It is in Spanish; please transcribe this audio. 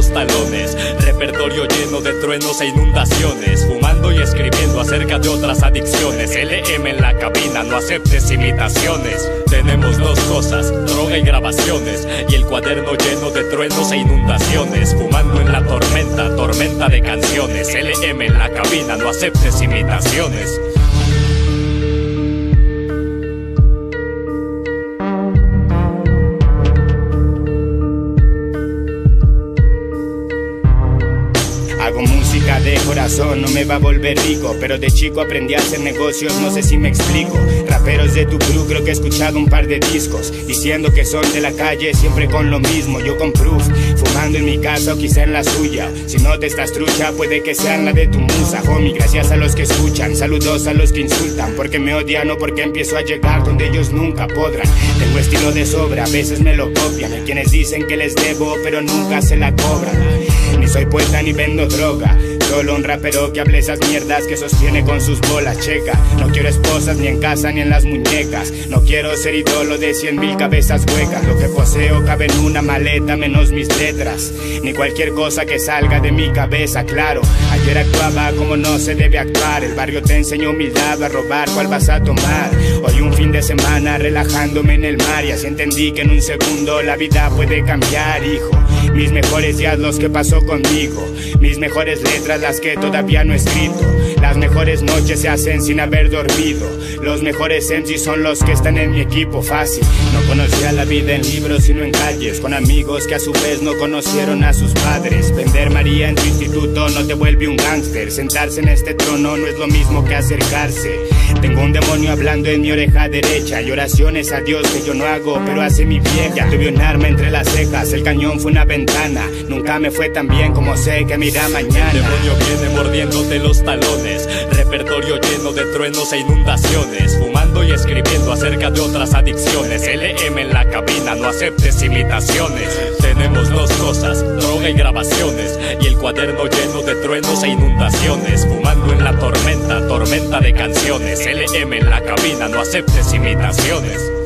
los talones, repertorio lleno de truenos e inundaciones, fumando y escribiendo acerca de otras adicciones. LM en la cabina, no aceptes imitaciones. Tenemos dos cosas, droga y grabaciones, y el cuaderno lleno de truenos e inundaciones, fumando en la tormenta, tormenta de canciones. LM en la cabina, no aceptes imitaciones. Hago música de corazón, no me va a volver rico, pero de chico aprendí a hacer negocios, no sé si me explico. Raperos de tu crew, creo que he escuchado un par de discos, diciendo que son de la calle, siempre con lo mismo. Yo con proof, fumando en mi casa o quizá en la suya. Si no te estás trucha, puede que sea la de tu musa, homie. Gracias a los que escuchan, saludos a los que insultan, porque me odian o porque empiezo a llegar donde ellos nunca podrán. Tengo estilo de sobra, a veces me lo copian. Hay quienes dicen que les debo, pero nunca se la cobran. Ni soy poeta ni vendo droga, solo un rapero que hable esas mierdas que sostiene con sus bolas, checa. No quiero esposas ni en casa ni en las muñecas, no quiero ser ídolo de 100.000 cabezas huecas. Lo que poseo cabe en una maleta menos mis letras, ni cualquier cosa que salga de mi cabeza, claro. Ayer actuaba como no se debe actuar, el barrio te enseñó humildad, a robar cuál vas a tomar. Hoy un fin de semana relajándome en el mar, y así entendí que en un segundo la vida puede cambiar, hijo. Mis mejores días los que pasó conmigo, mis mejores letras las que todavía no he escrito. Las mejores noches se hacen sin haber dormido, los mejores MCs son los que están en mi equipo, fácil. No conocía la vida en libros sino en calles, con amigos que a su vez no conocieron a sus padres. Vender María en tu instituto no te vuelve un gángster, sentarse en este trono no es lo mismo que acercarse. Tengo un demonio hablando en mi oreja derecha, y oraciones a Dios que yo no hago, pero hace mi vieja. Tuve un arma entre las cejas, el cañón fue una ventana, nunca me fue tan bien como sé que me irá mañana. El demonio viene mordiéndote los talones, repertorio lleno de truenos e inundaciones, fumando y escribiendo acerca de otras adicciones. LM en la cabina, no aceptes imitaciones. Tenemos dos cosas, droga y grabaciones, y el cuaderno lleno de truenos e inundaciones, fumando en la tormenta, tormenta de canciones. LM en la cabina, no aceptes imitaciones.